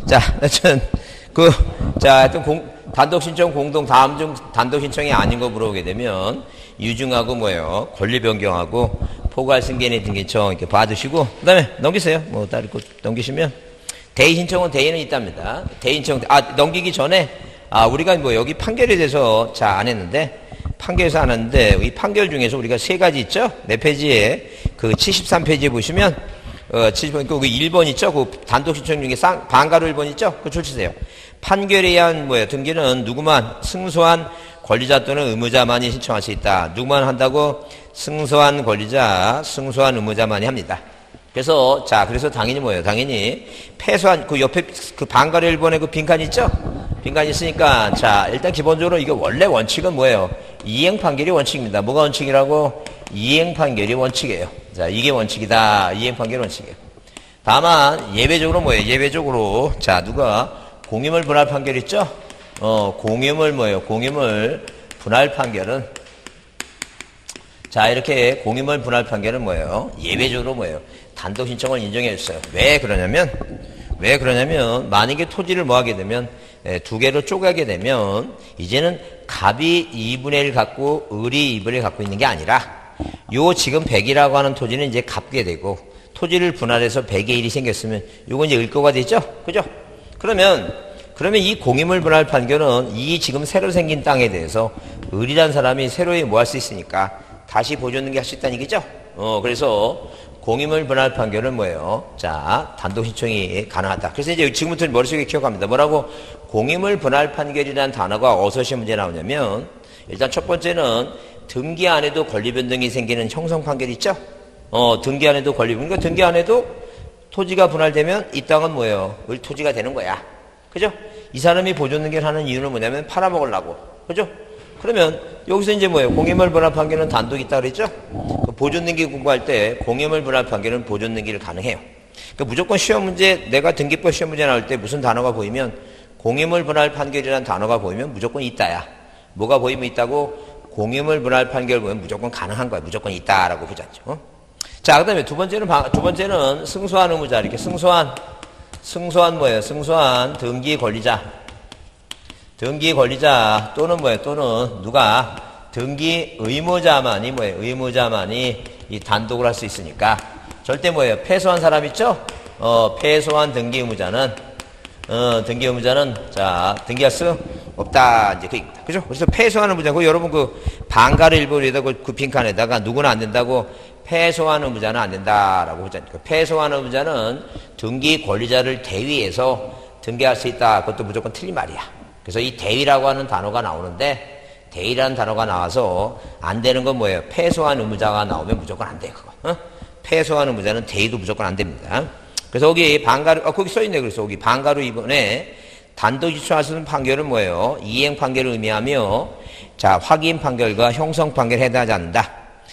자, 하여튼, 하여튼 단독신청 다음 중 단독신청이 아닌 거 물어보게 되면, 유증하고 뭐예요? 권리 변경하고, 포괄 승계인의 등기신청 이렇게 봐두시고, 그 다음에 넘기세요. 뭐, 다른 거 넘기시면, 대의신청은 대의는 있답니다. 대의신청, 넘기기 전에, 우리가 뭐 여기 판결에 대해서 안 했는데, 판결에서 안 했는데, 이 판결 중에서 우리가 세 가지 있죠? 몇 페이지에, 73페이지에 보시면, 70번, 그 1번 있죠? 그 단독신청 중에 반가로 1번 있죠? 그거 줄치세요. 판결에 의한 등기는 누구만, 승소한 권리자 또는 의무자만이 신청할 수 있다. 누구만 한다고? 승소한 권리자, 승소한 의무자만이 합니다. 그래서, 그래서 당연히 당연히, 패소한, 그 옆에 반가로 1번에 그 빈칸 있죠? 빈칸이 있으니까, 일단 기본적으로 이게 원래 원칙은 뭐예요? 이행 판결이 원칙입니다. 뭐가 원칙이라고? 이행 판결이 원칙이에요. 이게 원칙이다. 이행 판결이 원칙이에요. 다만, 예외적으로 예외적으로, 누가 공유물 분할 판결 있죠? 공유물 분할 판결은, 이렇게 공유물 분할 판결은 예외적으로 단독 신청을 인정해 줬어요. 왜 그러냐면, 만약에 토지를 하게 되면, 두 개로 쪼개게 되면, 이제는 갑이 2분의 1 갖고, 을이 2분의 1 갖고 있는 게 아니라, 지금 100이라고 하는 토지는 이제 갚게 되고, 토지를 분할해서 100의 1이 생겼으면, 요건 이제 을거가 되죠? 그죠? 그러면 이 공유물 분할 판결은 이 지금 새로 생긴 땅에 대해서 을이란 사람이 새로이 할 수 있으니까 다시 보존등기 할 수 있다는 얘기죠? 그래서 공유물 분할 판결은 단독 신청이 가능하다. 그래서 이제 지금부터 머릿속에 기억합니다. 뭐라고? 공유물 분할 판결이라는 단어가 어디서 문제 나오냐면, 일단 첫 번째는 등기 안에도 권리 변동이 생기는 형성 판결 있죠? 등기 안에도 권리 변동. 그러니까 등기 안에도 토지가 분할되면 이 땅은 을 토지가 되는 거야. 그죠? 이 사람이 보존등기를 하는 이유는 뭐냐면 팔아먹으려고. 그죠? 그러면 여기서 이제 공유물 분할 판결은 단독이 있다 그랬죠? 그 보존등기 공부할 때 공유물 분할 판결은 보존등기를 가능해요. 그러니까 무조건 시험 문제, 내가 등기법 시험 문제 나올 때 무슨 단어가 보이면 공유물 분할 판결이라는 단어가 보이면 무조건 있다야. 뭐가 보이면 있다고? 공유물 분할 판결 보면 무조건 가능한 거야. 무조건 있다라고 보자죠. 그 다음에 두 번째는 승소한 의무자. 이렇게 승소한 등기 권리자. 등기 권리자 또는 또는 누가 등기 의무자만이 의무자만이 이 단독을 할 수 있으니까 절대 패소한 사람 있죠? 패소한 등기 의무자는 등기할 수 없다. 이제 그 얘기입니다. 그죠? 그래서 패소한 의무자고 여러분 반가를 일본에다 그 빈칸에다가 누구는 안 된다고 패소한 의무자는 안 된다라고 하잖아요. 패소한 의무자는 등기 권리자를 대위해서 등기할 수 있다. 그것도 무조건 틀린 말이야. 그래서 이 대위라고 하는 단어가 나오는데 대위라는 단어가 나와서 안 되는 건 패소한 의무자가 나오면 무조건 안 돼. 그거. 패소한 의무자는 대위도 무조건 안 됩니다. 그래서 거기 거기 써있네. 그래서 거기 반가로 이번에 단독 신청할 수 있는 판결은 이행 판결을 의미하며 확인 판결과 형성 판결에 해당하지 않는다.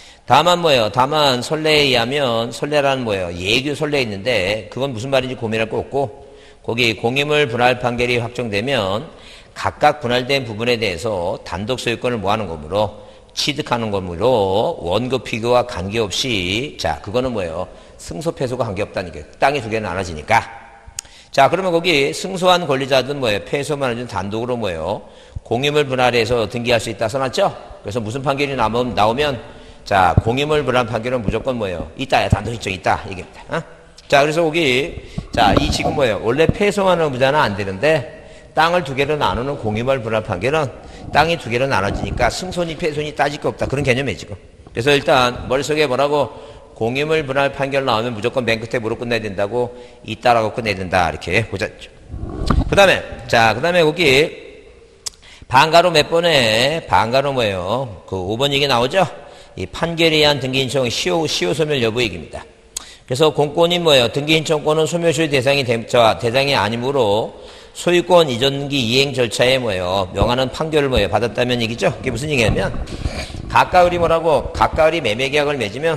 다만 선례에 의하면 선례라는 예규 선례 있는데 그건 무슨 말인지 고민할 거 없고 거기 공유물 분할 판결이 확정되면 각각 분할된 부분에 대해서 단독 소유권을 모하는 거므로 취득하는 거므로 원고 피고와 관계없이 그거는 승소 패소가 관계없다는 게 땅이 두 개는 나눠지니까 그러면 거기 승소한 권리자든 패소만 하든 단독으로 공유물 분할해서 등기할 수 있다 써놨죠? 그래서 무슨 판결이 나오면 공유물 분할 판결은 무조건 있다야. 단독 신청 있다. 얘기입니다. 그래서 거기 이 지금 원래 패소하는 의무자는 안 되는데 땅을 두 개로 나누는 공유물 분할 판결은 땅이 두 개로 나눠지니까 승소니 패소니 따질 거 없다. 그런 개념이에요 지금. 그래서 일단 머릿속에 공유물 분할 판결 나오면 무조건 맨 끝에 뭐로 끝내야 된다고? 있다라고 끝내야 된다. 이렇게 보셨죠. 그 다음에 거기 반가로 몇 번에 반가로 그 5번 얘기 나오죠? 이 판결에 의한 등기 신청 시효 소멸 여부 얘기입니다. 그래서 공권이 등기 신청권은 소멸시효 대상이 아니므로 소유권 이전기 이행 절차에 명하는 판결을 받았다면 얘기죠. 그게 무슨 얘기냐면 가까을이 가까을이 매매계약을 맺으면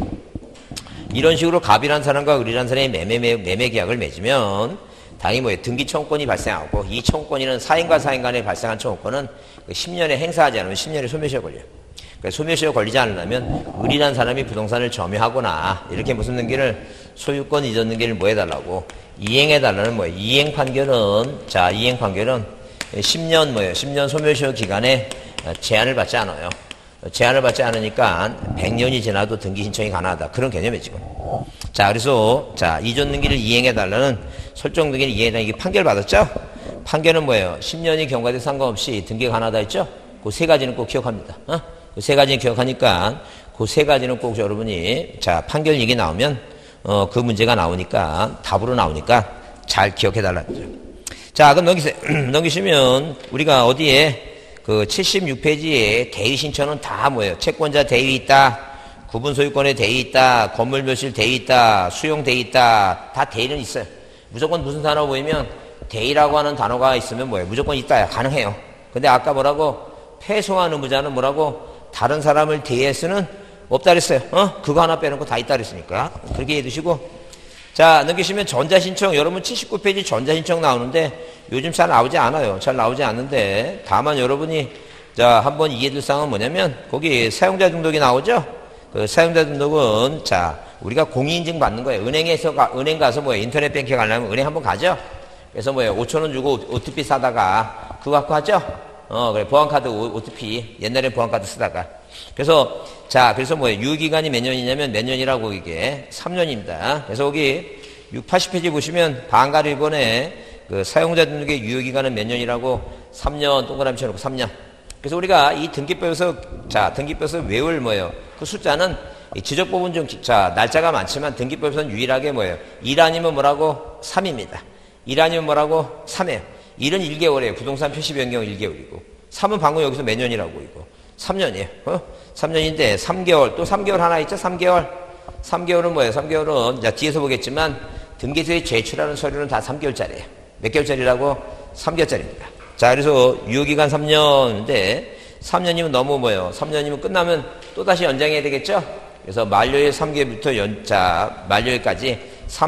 이런 식으로 갑이란 사람과 을이란 사람이 매매계약을 맺으면 당연히 등기 청구권이 발생하고 이 청구권이는 사인과 사인 간에 발생한 청구권은 10년에 행사하지 않으면 10년에 소멸시효 걸려요. 그러니까 소멸시효 걸리지 않으려면 을이란 사람이 부동산을 점유하거나 이렇게 무슨 등기를 소유권 이전 등기를 뭐 해달라고? 이행해달라는 뭐예요? 이행 판결은, 자, 이행 판결은 10년 뭐예요? 10년 소멸시효 기간에 제한을 받지 않아요. 제한을 받지 않으니까 100년이 지나도 등기 신청이 가능하다. 그런 개념이에요, 지금. 자, 그래서, 자, 이전 등기를 이행해달라는 설정 등기를 이행해달라는 이게 판결 받았죠? 판결은 뭐예요? 10년이 경과돼도 상관없이 등기가 가능하다 했죠? 그 세 가지는 꼭 기억합니다. 그 세 가지는 기억하니까 그 세 가지는 꼭 여러분이, 자, 판결 얘기 나오면, 그 문제가 나오니까, 답으로 나오니까 잘 기억해달라는 거죠. 자, 그럼 넘기세요. 넘기시면 우리가 어디에 그 76페이지에 대위 신청은 다 뭐예요? 채권자 대위 있다, 구분 소유권에 대위 있다, 건물 묘실 대위 있다, 수용 대위 있다, 다 대위는 있어요. 무조건 무슨 단어 보이면 대위라고 하는 단어가 있으면 뭐예요? 무조건 있다, 가능해요. 근데 아까 뭐라고? 패소한 의무자는 뭐라고? 다른 사람을 대위할 수는 없다 그랬어요. 그거 하나 빼놓고 다 있다 그랬으니까. 그렇게 해두시고. 자, 넘기시면 전자신청, 여러분 79페이지 전자신청 나오는데 요즘 잘 나오지 않아요. 잘 나오지 않는데 다만 여러분이 자, 한번 이해될 사항은 뭐냐면 거기 사용자 등록이 나오죠? 그 사용자 등록은 자, 우리가 공인인증 받는 거예요. 은행 가서 뭐예요? 인터넷 뱅킹 하려면 은행 한번 가죠? 그래서 뭐예요? 5,000원 주고 OTP 사다가 그거 갖고 하죠? 그래. 보안카드 OTP. 옛날에 보안카드 쓰다가. 그래서, 자, 그래서 뭐예요? 유효기간이 몇 년이냐면 몇 년이라고 이게 3년입니다. 그래서 여기 80페이지 보시면 방가를 이번에 그 사용자 등록의 유효기간은 몇 년이라고 3년 동그라미 쳐놓고 3년. 그래서 우리가 이 등기법에서, 자, 등기법에서 외울 뭐예요? 그 숫자는 지적법은 좀, 자, 날짜가 많지만 등기법에서는 유일하게 뭐예요? 1 아니면 뭐라고? 3입니다. 1 아니면 뭐라고? 3이에요. 1은 1개월이에요. 부동산 표시 변경 1개월이고. 3은 방금 여기서 몇 년이라고 이거. 3년이에요. 3년인데 3개월. 또 3개월 하나 있죠? 3개월. 3개월은 뭐예요? 3개월은 자, 뒤에서 보겠지만 등기소에 제출하는 서류는 다 3개월짜리예요. 몇 개월짜리라고? 3개월짜리입니다. 자, 그래서 유효기간 3년인데 3년이면 너무 뭐예요? 3년이면 끝나면 또다시 연장해야 되겠죠? 그래서 만료일 3개월부터 자, 만료일까지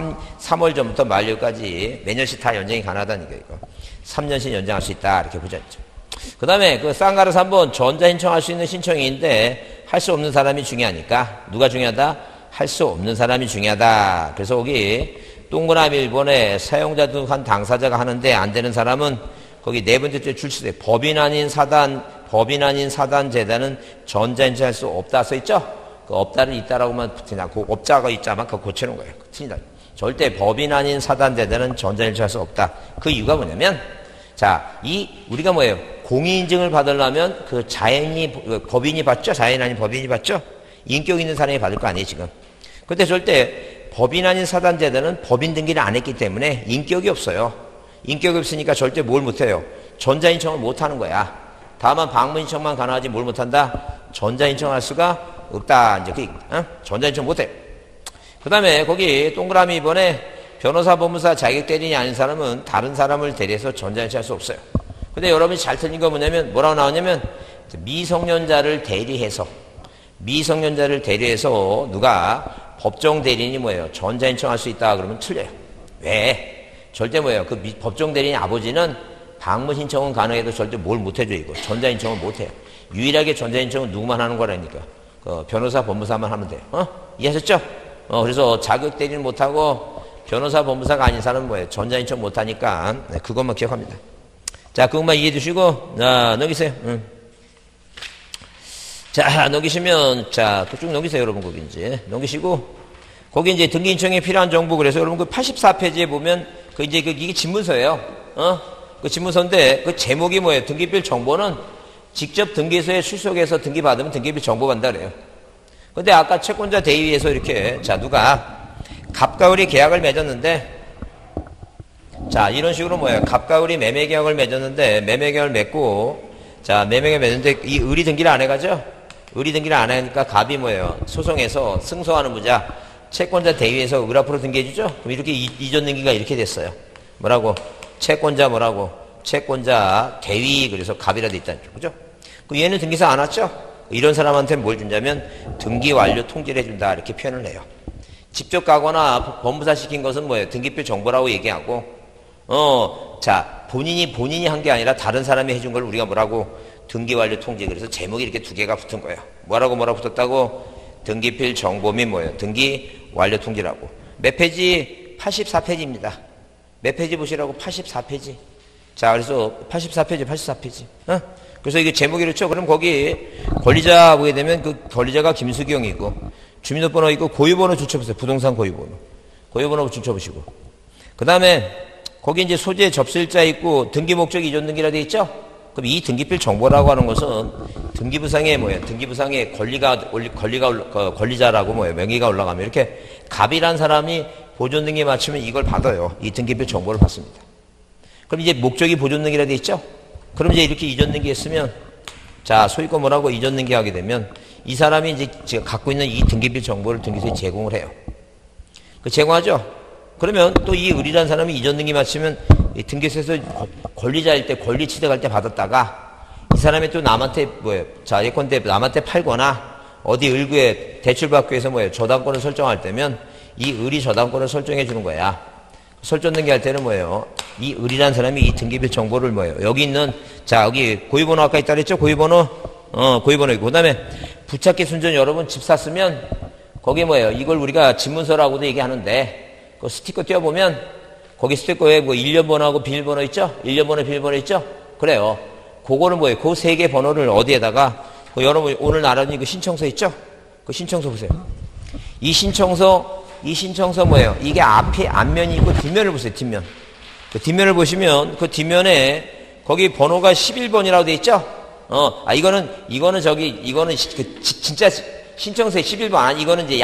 3월 전부터 만료일까지 매년씩 다 연장이 가능하다는 거예요. 이거. 3년씩 연장할 수 있다. 이렇게 보자. 그 다음에 그 쌍가르 3번 전자 신청할 수 있는 신청인데 할 수 없는 사람이 중요하니까 누가 중요하다? 할 수 없는 사람이 중요하다. 그래서 거기 동그라미 1번에 사용자 등한 당사자가 하는데 안 되는 사람은 거기 네 번째 줄 치세요. 법인 아닌 사단 재단은 전자 신청할 수 없다 써 있죠? 그 없다를 있다라고만 붙이냐. 그 업자가 있자만 그거 고치는 거예요. 틀리다. 절대 법인 아닌 사단 재단은 전자 신청할 수 없다. 그 이유가 뭐냐면 자, 우리가 뭐예요? 공인인증을 받으려면 그 법인이 받죠? 자연 아닌 법인이 받죠? 인격 있는 사람이 받을 거 아니에요, 지금. 근데 절대 법인 아닌 사단재단은 법인 등기를 안 했기 때문에 인격이 없어요. 인격이 없으니까 절대 뭘 못해요? 전자인청을 못하는 거야. 다만 방문인청만 가능하지 뭘 못한다? 전자인청할 수가 없다. 이제 전자인청 못해. 그 다음에 거기 동그라미 2번에 변호사, 법무사 자격 대리인이 아닌 사람은 다른 사람을 대리해서 전자인청할 수 없어요. 근데 여러분이 잘 틀린 거 뭐냐면 뭐라고 나오냐면 미성년자를 대리해서 누가 법정 대리인이 뭐예요? 전자인청할 수 있다 그러면 틀려요. 왜? 절대 뭐예요? 그 법정 대리인 아버지는 방문 신청은 가능해도 절대 뭘 못해줘 이거. 전자인청은 못해요. 유일하게 전자인청은 누구만 하는 거라니까. 변호사, 법무사만 하면 돼요. 이해하셨죠? 그래서 자격 대리인 못하고 변호사, 법무사가 아닌 사람은 뭐예요? 전자인청 못하니까 네, 그것만 기억합니다. 자, 그것만 이해해 주시고, 자, 넘기세요. 자, 넘기시면, 자, 쭉 넘기세요, 여러분, 거기 이제. 넘기시고, 거기 이제 등기인청에 필요한 정보, 그래서 여러분 그 84페이지에 보면, 이게 집문서예요. 그 집문서인데, 그 제목이 뭐예요? 등기필 정보는 직접 등기소에 출석해서 등기 받으면 등기필 정보 받는다 그래요. 근데 아까 채권자 대위에서 이렇게, 자, 누가 갑과 을이 계약을 맺었는데, 자, 이런 식으로 뭐예요? 갑과 을이 매매 계약을 맺었는데, 매매 계약을 맺고, 자, 매매 계약을 맺는데, 이 을이 등기를 안 해가죠? 을이 등기를 안 하니까 갑이 뭐예요? 소송에서 승소하는 무자, 채권자 대위에서 을 앞으로 등기해주죠? 그럼 이렇게 이전 등기가 이렇게 됐어요. 뭐라고? 채권자 뭐라고? 채권자 대위, 그래서 갑이라 돼 있다는 거, 그죠? 그 얘는 등기사 안 왔죠? 이런 사람한테는 뭘 준다면, 등기 완료 통지를 해준다, 이렇게 표현을 해요. 직접 가거나 법무사 시킨 것은 뭐예요? 등기표 정보라고 얘기하고, 자, 본인이 한 게 아니라 다른 사람이 해준 걸 우리가 뭐라고? 등기 완료 통지. 그래서 제목이 이렇게 두 개가 붙은 거예요. 뭐라고 붙었다고? 등기필 정보 및 뭐예요? 등기 완료 통지라고. 몇 페이지? 84페이지입니다. 몇 페이지 보시라고? 84페이지. 자, 그래서 84페이지. 그래서 이게 제목이 그렇죠? 그럼 거기 권리자 보게 되면 그 권리자가 김수경이고, 주민등록번호 있고, 고유번호 줄쳐보세요. 부동산 고유번호. 고유번호 줄쳐보시고. 그 다음에 거기 이제 소재 접수일자 있고, 등기 목적 이전 등기라 돼 있죠? 그럼 이 등기필 정보라고 하는 것은 등기부상에 뭐예요? 등기부상에 권리자라고 뭐예요? 명의가 올라가면 이렇게 갑이란 사람이 보존 등기 마치면 이걸 받아요. 이 등기필 정보를 받습니다. 그럼 이제 목적이 보존 등기라 돼 있죠? 그럼 이제 이렇게 이전 등기 했으면, 자, 소유권 뭐라고 이전 등기 하게 되면 이 사람이 이제 지금 갖고 있는 이 등기필 정보를 등기소에 제공을 해요. 그 제공하죠? 그러면 또 이 을이라는 사람이 이전 등기 마치면 이 등기소에서 권리자일 때 권리 취득할 때 받았다가 이 사람이 또 남한테 뭐예요? 자, 예컨대 남한테 팔거나 어디 을구에 대출받기 위해서 뭐예요? 저당권을 설정할 때면 이 을이 저당권을 설정해 주는 거야. 설정 등기할 때는 뭐예요? 이 을이라는 사람이 이 등기필 정보를 뭐예요? 여기 있는, 자, 여기 고유번호 아까 있다 그랬죠? 고유번호? 고유번호 있고. 그 다음에 부착기 순전 여러분 집 샀으면 거기 뭐예요? 이걸 우리가 집문서라고도 얘기하는데 그 스티커 띄워보면 거기 스티커에 뭐 1년 번호하고 비밀번호 있죠? 1년 번호, 비밀번호 있죠? 그래요. 그거는 뭐예요? 그 세 개 번호를 어디에다가, 그 여러분 오늘 나란히 그 신청서 있죠? 그 신청서 보세요. 이 신청서 뭐예요? 이게 앞면이 있고 뒷면을 보세요, 뒷면. 그 뒷면을 보시면 그 뒷면에 거기 번호가 11번이라고 돼 있죠? 이거는 진짜 신청서의 11번 아니, 이거는 이제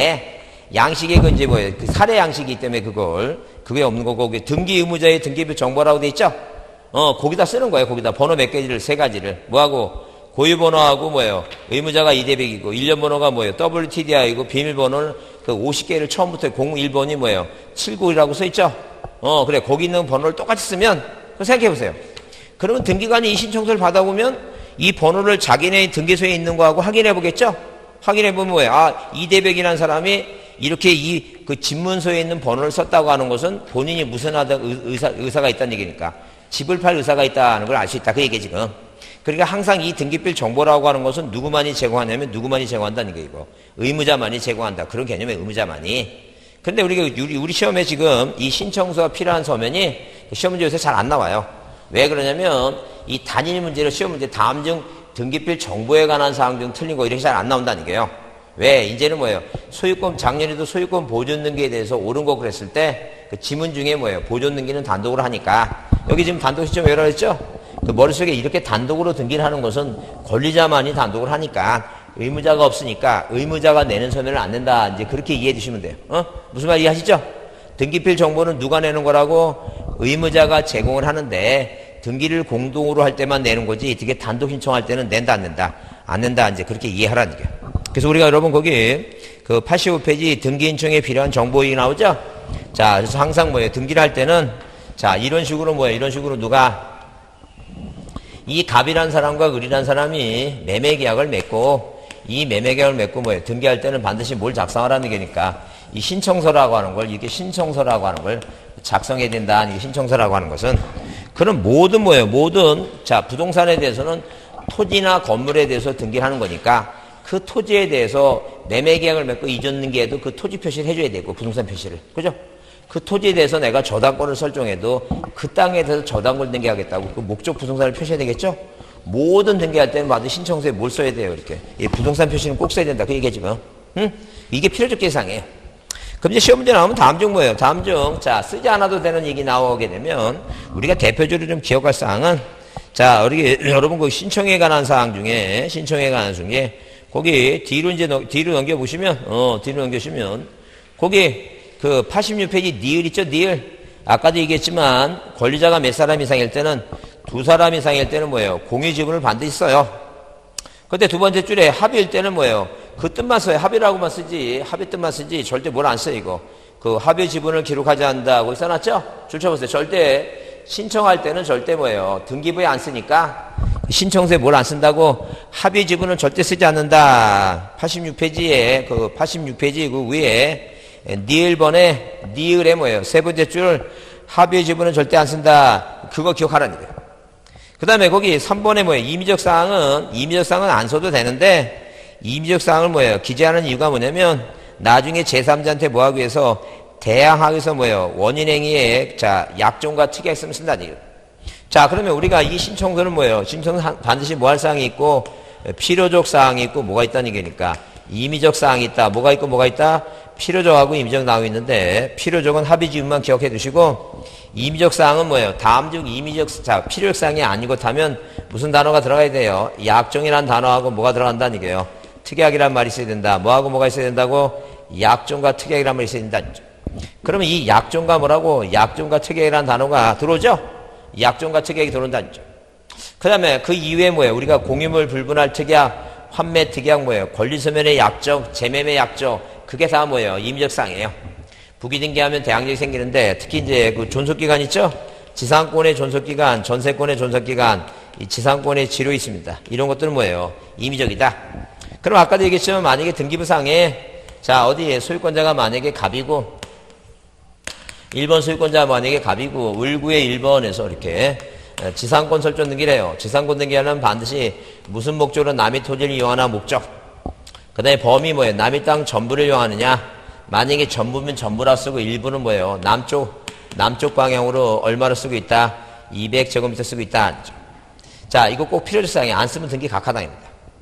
양식의 그 이제 뭐예요? 그 사례 양식이기 때문에 그게 없는 거고, 등기 의무자의 등기부 정보라고 돼 있죠? 거기다 쓰는 거예요, 거기다. 번호 몇 개지를, 세 가지를. 뭐하고? 고유번호하고 뭐예요? 의무자가 2대100이고, 1년 번호가 뭐예요? WTDI고, 비밀번호는 그 50개를 처음부터 01번이 뭐예요? 791이라고 써 있죠? 그래. 거기 있는 번호를 똑같이 쓰면, 생각해 보세요. 그러면 등기관이 이 신청서를 받아보면 이 번호를 자기네 등기소에 있는 거하고 확인해 보겠죠? 확인해 보면 뭐예요? 2대100이라는 사람이 이렇게 그 집문서에 있는 번호를 썼다고 하는 것은 본인이 무슨 의사가 있다는 얘기니까. 집을 팔 의사가 있다는 걸 알 수 있다. 그 얘기 지금. 그러니까 항상 이 등기필 정보라고 하는 것은 누구만이 제공하냐면 누구만이 제공한다는 게 이거. 의무자만이 제공한다. 그런 개념의 의무자만이. 근데 우리 시험에 지금 이 신청서가 필요한 서면이 시험 문제 요새 잘 안 나와요. 왜 그러냐면 이 단일 문제로 시험 문제 다음 중 등기필 정보에 관한 사항 중 틀린 거 이렇게 잘 안 나온다는 게요. 왜? 이제는 뭐예요? 작년에도 소유권 보존 등기에 대해서 옳은 거 그랬을 때 그 지문 중에 뭐예요? 보존 등기는 단독으로 하니까. 여기 지금 단독 시점 왜 그랬죠? 그 머릿속에 이렇게 단독으로 등기를 하는 것은 권리자만이 단독을 하니까 의무자가 없으니까 의무자가 내는 서면을 안 낸다. 이제 그렇게 이해해 주시면 돼요. 무슨 말 이해하시죠? 등기필 정보는 누가 내는 거라고? 의무자가 제공을 하는데 등기를 공동으로 할 때만 내는 거지 되게 단독 신청할 때는 낸다 안 낸다? 안 낸다. 이제 그렇게 이해하라는 얘기예요. 그래서 우리가 여러분 거기 그 85페이지 등기 신청에 필요한 정보이 나오죠? 자, 그래서 항상 뭐예요? 등기를 할 때는 자, 이런 식으로 뭐예요? 이런 식으로 누가 이 갑이란 사람과 을이란 사람이 매매 계약을 맺고 이 매매 계약을 맺고 뭐예요? 등기할 때는 반드시 뭘 작성하라는 얘기니까 이 신청서라고 하는 걸 이렇게 신청서라고 하는 걸 작성해야 된다. 이 신청서라고 하는 것은 그런 모든 뭐예요? 모든 자, 부동산에 대해서는 토지나 건물에 대해서 등기를 하는 거니까 그 토지에 대해서 매매 계약을 맺고 이전 등기에도 그 토지 표시를 해줘야 되고 부동산 표시를. 그죠? 그 토지에 대해서 내가 저당권을 설정해도 그 땅에 대해서 저당권을 등기하겠다고 그 목적 부동산을 표시해야 되겠죠? 모든 등기할 때는 반드시 신청서에 뭘 써야 돼요, 이렇게. 이 부동산 표시는 꼭 써야 된다. 그 얘기야, 지금. 응? 이게 필요적 계상이에요. 그럼 이제 시험 문제 나오면 다음 중 뭐예요? 다음 중, 자, 쓰지 않아도 되는 얘기 나오게 되면 우리가 대표적으로 좀 기억할 사항은 자, 여러분 그 신청에 관한 사항 중에, 거기 뒤로 넘겨보시면, 뒤로 넘겨보시면, 거기 그 86페이지 니을 있죠, 니을. 아까도 얘기했지만, 권리자가 몇 사람 이상일 때는, 2사람 이상일 때는 뭐예요? 공유 지분을 반드시 써요. 근데 두 번째 줄에 합의일 때는 뭐예요? 그 뜻만 써요. 합의라고만 쓰지, 합의 뜻만 쓰지, 절대 뭘 안 써요, 이거. 그 합의 지분을 기록하지 않는다고 써놨죠? 줄 쳐보세요. 절대, 신청할 때는 절대 뭐예요? 등기부에 안 쓰니까, 신청서에 뭘 안 쓴다고 합의 지분은 절대 쓰지 않는다. 86페이지에 그 위에 니을에 뭐예요? 세 번째 줄 합의 지분은 절대 안 쓴다. 그거 기억하라는 거예요. 그 다음에 거기 3번에 뭐예요? 임의적 사항은 안 써도 되는데 임의적 사항을 뭐예요? 기재하는 이유가 뭐냐면 나중에 제3자한테 뭐 하기 위해서 대항하기 위해서 뭐예요? 원인행위에 자 약정과 특약이 있으면 쓴다는 얘기예요. 자 그러면 우리가 이 신청서는 뭐예요? 신청서는 반드시 뭐 할 사항이 있고 필요적 사항이 있고 뭐가 있다는 얘기니까 임의적 사항이 있다. 뭐가 있고 뭐가 있다? 필요적하고 임의적 나오고 있는데 필요적은 합의지문만 기억해 두시고 임의적 사항은 뭐예요? 다음 중 임의적 자 필요적 사항이 아니고 하면 무슨 단어가 들어가야 돼요? 약정이란 단어하고 뭐가 들어간다는 얘기예요? 특약이란 말이 있어야 된다. 뭐하고 뭐가 있어야 된다고? 약정과 특약이란 말이 있어야 된다. 그러면 이 약정과 뭐라고? 약정과 특약이란 단어가 들어오죠? 약정과 특약이 들어온다는 거죠. 그 다음에 그 이후에 뭐예요? 우리가 공유물 불분할 특약, 환매 특약 뭐예요? 권리소멸의 약정, 재매매 약정, 그게 다 뭐예요? 임의적 사항이에요. 부기등기하면 대항력이 생기는데 특히 이제 그 존속기간 있죠? 지상권의 존속기간, 전세권의 존속기간, 이 지상권의 지료 있습니다. 이런 것들은 뭐예요? 임의적이다. 그럼 아까도 얘기했지만 만약에 등기부상에 자 어디에 소유권자가 만약에 갑이고 1번 소유권자가 만약에 갑이고 을구의 1번에서 이렇게 지상권 설정 등기를 해요. 지상권 등기하려면 반드시 무슨 목적으로 남의 토지를 이용하나 목적. 그 다음에 범위 뭐예요? 남의 땅 전부를 이용하느냐. 만약에 전부면 전부라 쓰고 일부는 뭐예요? 남쪽 방향으로 얼마로 쓰고 있다? 200제곱미터 쓰고 있다. 자 이거 꼭 필요적 사항이 안 쓰면 등기 각하당입니다.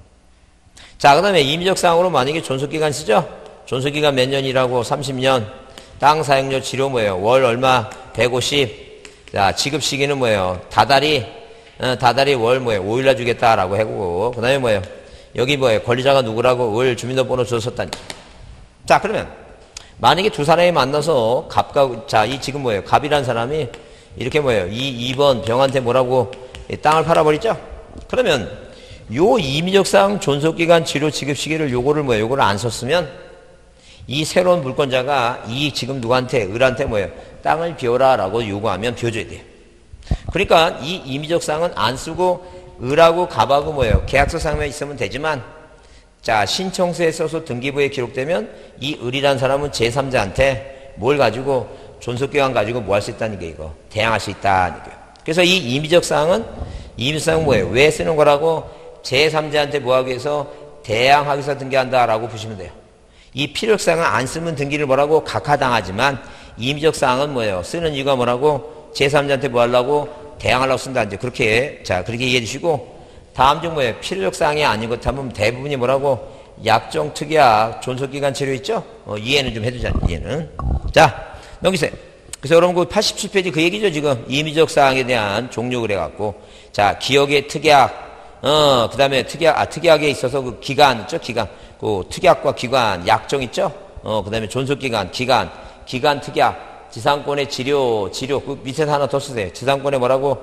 자 그 다음에 임의적 사항으로 만약에 존속기간 쓰죠? 존속기간 몇 년이라고? 30년. 땅 사용료 치료 뭐예요? 월 얼마? 150. 자, 지급 시기는 뭐예요? 다달이 월 뭐예요? 5일날 주겠다라고 하고, 그 다음에 뭐예요? 여기 뭐예요? 권리자가 누구라고? 을 주민등록번호 줬었다니. 자, 그러면, 만약에 두 사람이 만나서 자, 이 지금 뭐예요? 갑이라는 사람이 이렇게 뭐예요? 2번 병한테 뭐라고? 땅을 팔아버리죠? 그러면, 요 임의적상 존속기간 치료 지급 시기를 요거를 뭐예요? 요거를 안 썼으면, 이 새로운 물권자가 이 지금 누구한테 을한테 뭐예요? 땅을 비워라라고 요구하면 비워줘야 돼요. 그러니까 이 임의적 사항은 안 쓰고 을하고 갑하고 뭐예요? 계약서 상에 있으면 되지만 자 신청서에 써서 등기부에 기록되면 이 을이라는 사람은 제3자한테 뭘 가지고 존속기간 가지고 뭐 할 수 있다는 게 이거 대항할 수 있다는 거예요. 그래서 이 임의적 사항은 뭐예요? 왜 쓰는 거라고? 제3자한테 뭐 하기 위해서 대항하기 위해서 등기한다라고 보시면 돼요. 이 필요적 사항은 안 쓰면 등기를 뭐라고? 각하당하지만 임의적 사항은 뭐예요? 쓰는 이유가 뭐라고? 제3자한테 뭐 하려고? 대항하려고 쓴다. 이제 그렇게 이해해 주시고 다음 중 뭐예요? 필요적 사항이 아닌 것 하면 대부분이 뭐라고? 약정, 특약, 존속기간 치료 있죠? 이해는 좀 해두자. 이해는. 자, 넘기세요. 그래서 여러분 그 87페이지 그 얘기죠 지금. 임의적 사항에 대한 종류 그래갖고 자 기억의 특약 그 다음에 특약에 있어서 그 기간 있죠? 그 특약과 기간, 약정 있죠? 그 다음에 존속기간, 기간 특약, 지상권의 지료, 그 밑에서 하나 더 쓰세요. 지상권의 뭐라고?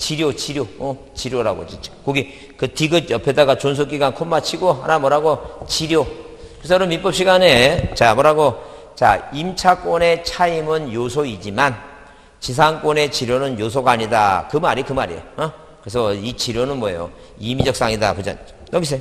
지료라고, 진짜. 거기, 그 디귿 옆에다가 존속기간 콤마 치고, 하나 뭐라고? 지료. 그래서 여러분 민법 시간에, 자, 뭐라고? 자, 임차권의 차임은 요소이지만, 지상권의 지료는 요소가 아니다. 그 말이에요. 그래서 이 지료는 뭐예요? 임의적 사항이다. 그죠? 넘기세요.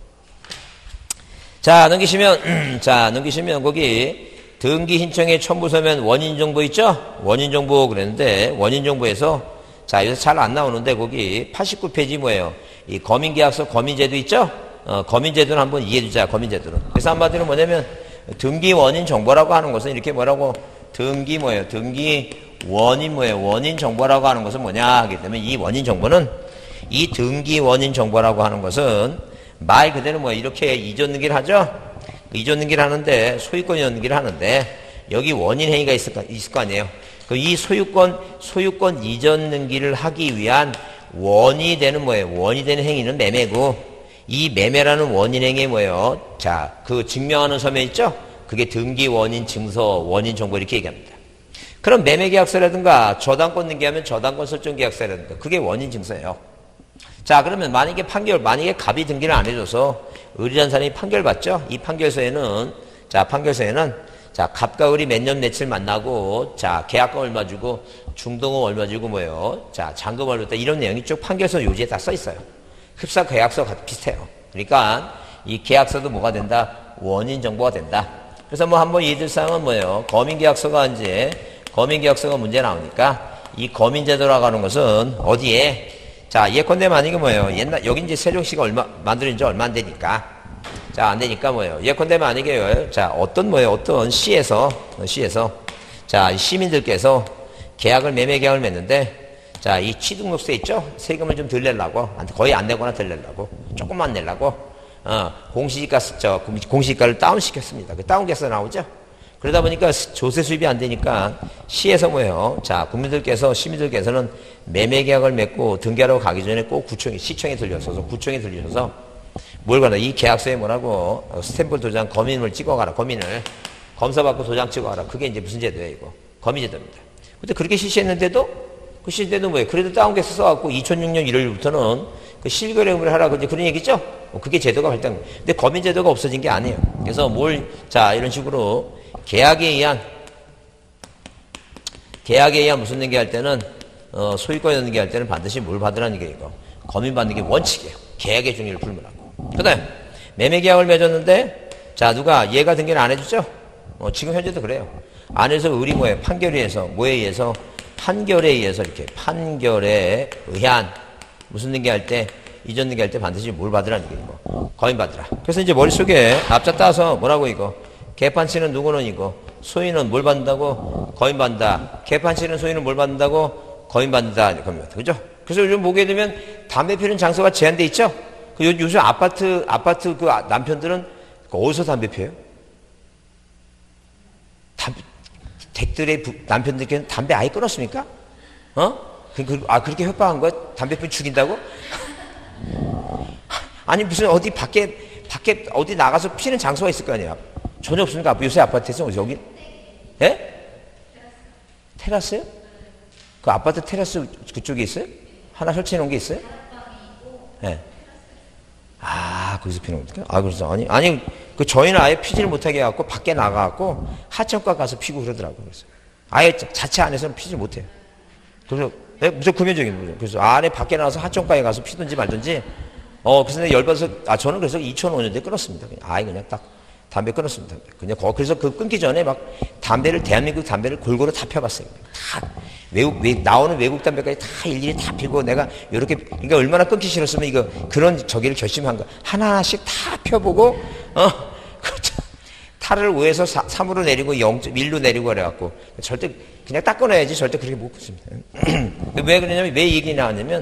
자, 넘기시면 거기 등기 신청의 첨부서면 원인 정보 있죠? 원인 정보 그랬는데 원인 정보에서 자, 여기서 잘 안 나오는데 거기 89페이지 뭐예요? 이 거민계약서 거민제도 있죠? 거민제도는 한번 이해해 주자. 거민제도는. 그래서 한마디로 뭐냐면 등기 원인 정보라고 하는 것은 이렇게 뭐라고 등기 원인 원인 정보라고 하는 것은 뭐냐 하기 때문에 이 원인 정보는 이 등기 원인 정보라고 하는 것은 말 그대로 이렇게 이전 등기를 하죠? 이전 등기를 하는데, 소유권 이전 등기를 하는데, 여기 원인 행위가 있을 거 아니에요? 이 소유권 이전 등기를 하기 위한 원이 되는 원이 되는 행위는 매매고, 이 매매라는 원인 행위 뭐예요? 자, 그 증명하는 서면 있죠? 그게 등기 원인 증서, 원인 정보 이렇게 얘기합니다. 그럼 매매 계약서라든가 저당권 등기하면 저당권 설정 계약서라든가 그게 원인 증서예요. 자, 그러면 만약에 갑이 등기를 안 해줘서 을이라는 사람이 판결 받죠? 이 판결서에는 자, 갑과 을이 몇 년 며칠 만나고, 자, 계약금 얼마 주고, 중도금 얼마 주고 자, 잔금 얼마 줬다. 이런 내용이 쭉 판결서 요지에 다 써 있어요. 흡사 계약서가 비슷해요. 그러니까 이 계약서도 뭐가 된다? 원인 정보가 된다. 그래서 한번 예들 사항은 거민계약서가 문제 나오니까 이 거민제도라고 하는 것은 어디에 자, 예컨대 만약에 여기 이제 세종시가 만들어진 지 얼마 안 되니까. 자, 안 되니까 뭐예요? 예컨대 만약에, 자, 어떤 시에서, 자, 시민들께서 계약을, 매매 계약을 맺는데, 자, 이 취등록세 있죠? 세금을 좀 덜 내려고, 거의 안 내거나 덜 내려고, 조금만 내려고, 공시지가를 다운시켰습니다. 그 다운계획서 나오죠? 그러다 보니까 조세 수입이 안 되니까 시에서 뭐예요? 자, 시민들께서는 매매 계약을 맺고 등기하러 가기 전에 꼭 시청에 들려서서, 구청에 들려서 뭘 가나, 이 계약서에 뭐라고, 스탬프 도장, 검인을 찍어가라, 검사받고 도장 찍어가라. 그게 이제 무슨 제도예요, 이거? 검인제도입니다. 근데 그렇게 실시했는데도, 그 시대도 뭐예요? 그래도 다운계획서 써갖고 2006년 1월부터는 그 실거래 의무를 하라고 이제 그런 얘기죠? 그게 제도가 발달. 근데 검인제도가 없어진 게 아니에요. 그래서 자, 이런 식으로 계약에 의한 무슨 등기할 때는, 소유권 등기할 때는 반드시 뭘 받으라는 게 이거. 검인받는 게 원칙이에요. 계약의 중요를 불문하고. 그 다음에, 매매계약을 맺었는데, 자, 얘가 등기를 안 해주죠? 지금 현재도 그래요. 안 해서 뭐예요? 판결에 의해서, 이렇게, 판결에 의한, 무슨 등기할 때, 이전 등기할 때 반드시 뭘 받으라는 게 이거. 검인받으라. 그래서 이제 머릿속에 앞자 따서 뭐라고 이거. 개판치는 누구는 이거. 소인은 뭘 받는다고? 검인받는다. 개판치는 소인은 뭘 받는다고? 검인받는다. 검인받는다. 그죠? 그래서 요즘 보게 되면 담배 피우는 장소가 제한돼 있죠? 요즘 아파트 그 남편들은 어디서 담배 피워요? 댁들의 남편들께는 담배 아예 끊었습니까? 그렇게 협박한 거야? 담배 피우면 죽인다고? 아니, 무슨 어디 밖에 어디 나가서 피는 장소가 있을 거 아니야? 전혀 없습니까? 요새 아파트에서 여기? 예? 테라스요? 그 아파트 테라스 그쪽에 있어요? 하나 설치해 놓은 게 있어요? 예. 거기서 피는 겁니까? 그래서 아니, 저희는 아예 피지를 못하게 해갖고 밖에 나가갖고 하천가 가서 피고 그러더라고요. 그래서 아예 자체 안에서는 피지 못해요. 그래서 무조건 금연적인 거죠. 그래서 안에 밖에 나가서 하천가에 가서 피든지 말든지. 그래서 내가 열받아서, 저는 그래서 2005년도에 끊었습니다. 그냥 딱 담배 끊었습니다. 그래서 그 끊기 전에 막 대한민국 담배를 골고루 다 펴봤어요. 다 나오는 외국 담배까지 다 일일이 다 피고 내가 그러니까 얼마나 끊기 싫었으면 그런 저기를 결심한 거. 하나씩 다 펴보고, 탈을 5에서 3으로 내리고 0.1로 내리고 그래갖고 절대 그냥 딱 끊어야지 절대 그렇게 못 끊습니다. 왜 그러냐면, 왜 얘기 나왔냐면,